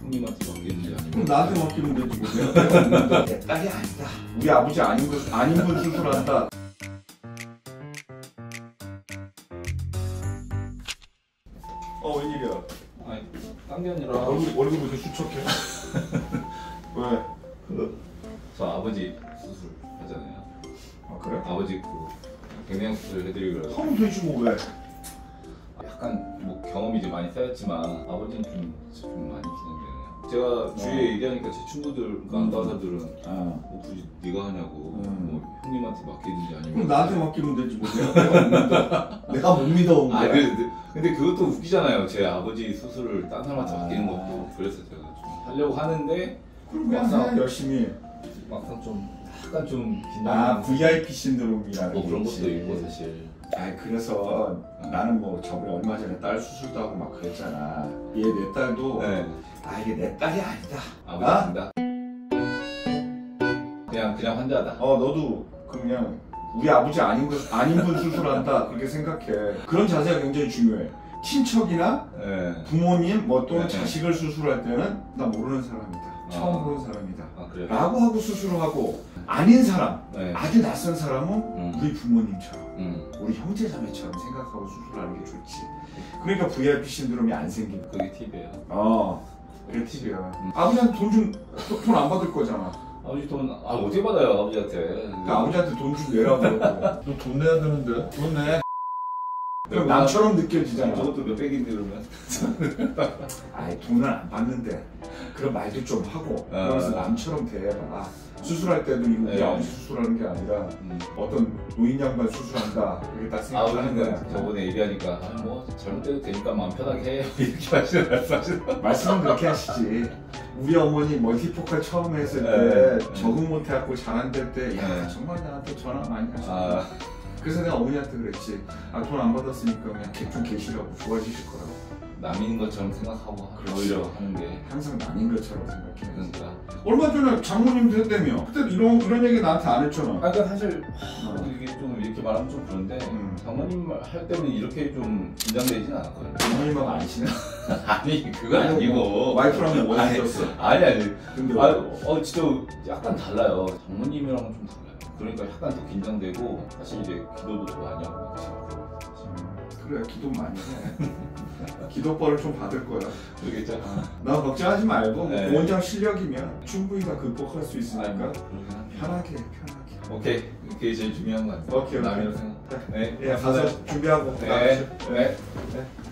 형님한테 맡기는지 아니면 그럼 나한테 맡기면 되지 뭐. 내가 없는데 내 딸이 아니다. 우리 아버지 아닌 분 수술한다. 웬일이야? 아니 딴 게 아니라 얼굴 왜 이렇게 수척해? 왜? 저 아버지 수술 하잖아요. 아 그래? 아버지 백내장 수술 해드리고 그래서 하면 되지 뭐 왜? 약간 뭐 경험이 이제 많이 쌓였지만 아버지는 좀 많이 긴장되네요. 제가 주위에 얘기하니까 제 친구들, 안과사들은 뭐 굳이 네가 하냐고 뭐 형님한테 맡기든지 아니면 그럼 나한테 맡기면 되지 뭐. 내가 없는데 내가 못 믿어온 거야. 근데 그것도 웃기잖아요. 제 아버지 수술을 딴 사람한테 맡기는 것도. 그래서 제가 좀 하려고 하는데 그럼 그냥 해 열심히. 막상 좀 약간 좀 긴장. VIP 신드롬이라는 뭐 그런 거지. 것도 있고 사실. 그래서 나는 뭐 저번에 얼마 전에 딸 수술도 하고 막 그랬잖아. 얘 내 딸도 이게 내 딸이 아니다. 아버지입니다. 그냥 환자다. 너도 그냥 우리 아버지 아닌 분 수술한다 그렇게 생각해. 그런 자세가 굉장히 중요해. 친척이나 부모님 또는 자식을 수술할 때는 나 모르는 사람이다. 처음 보는 사람이다. 그래요? 라고 하고 수술을 하고 아닌 사람, 아주 낯선 사람은 우리 부모님처럼 우리 형제자매처럼 생각하고 수술하는 게 좋지. 그러니까 VIP 신드롬이 안 생긴다. 그게 팁이에요. 그게 팁이야. 아버지한테 돈 안 받을 거잖아. 아버지 돈 어떻게 받아요 아버지한테? 그러니까 아버지한테 돈 좀 내라고. 너 돈 내야 되는데. 돈 내. 그럼 남처럼 느껴지잖아. 저것도 몇백인데 그러면. 돈은 안 받는데 그런 말도 좀 하고 그러면서 남처럼 대해봐. 수술할 때도 이거 우리 아버지 수술하는 게 아니라 어떤 노인 양반 수술한다 이렇게 딱 생각하는 거야. 저번에 얘기하니까 뭐 잘못돼도 되니까 마음 편하게 해 이렇게 하시는 말씀은 그렇게 하시지. 우리 어머니 멀티포칼 처음 했을 때 적응 못해갖고 잘 안 될 때 정말 나한테 전화 많이 하셨다. 그래서 내가 어머니한테 그랬지. 돈 안 받았으니까 그냥 좀 계시라고. 좋아지실 거라고. 남인 것처럼 생각하고 오히려 하는 게 항상 남인 것처럼 생각해. 그러니까 얼마 전에 장모님도 했다며. 그때 이런 얘기 나한테 안 했잖아. 그러니까 사실 이게 좀 이렇게 말하면 좀 그런데 장모님 할 때는 이렇게 좀 긴장되진 않았거든요. 장모님하고 안 친해? 아니 그건 아니고 와이프랑은 뭐 했었어? 아니 근데 진짜 약간 달라요. 장모님이랑은 좀 달라요. 그러니까 약간 더 긴장되고 사실 이제 기도도 더 많이 하고 그래 기도 많이 해. 기도벌을 좀 받을 거야. 그러겠죠? 나 걱정하지 말고 원장 실력이면 충분히 다 극복할 수 있으니까 편하게. 오케이. 그게 제일 중요한 거 같아요. 오케이. 남이라고 생각. 가서 준비하고. 네.